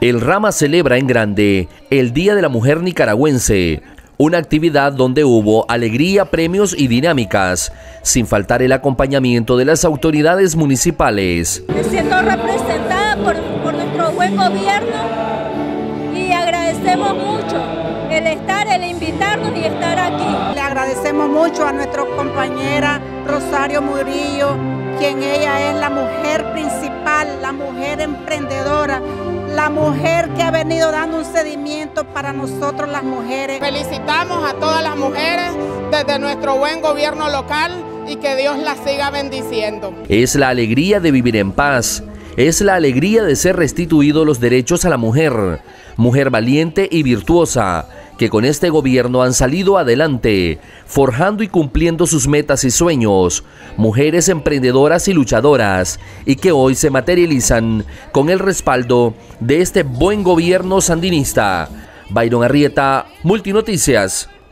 El Rama celebra en grande el Día de la Mujer Nicaragüense, una actividad donde hubo alegría, premios y dinámicas, sin faltar el acompañamiento de las autoridades municipales. Me siento representada por nuestro buen gobierno y agradecemos mucho el invitarnos y estar aquí. Le agradecemos mucho a nuestra compañera Rosario Murillo, quien ella es la mujer principal, la mujer emprendedora, la mujer que ha venido dando un seguimiento para nosotros las mujeres. Felicitamos a todas las mujeres desde nuestro buen gobierno local y que Dios las siga bendiciendo. Es la alegría de vivir en paz, es la alegría de ser restituidos los derechos a la mujer, mujer valiente y virtuosa, que con este gobierno han salido adelante, forjando y cumpliendo sus metas y sueños, mujeres emprendedoras y luchadoras, y que hoy se materializan con el respaldo de este buen gobierno sandinista. Byron Arrieta, Multinoticias.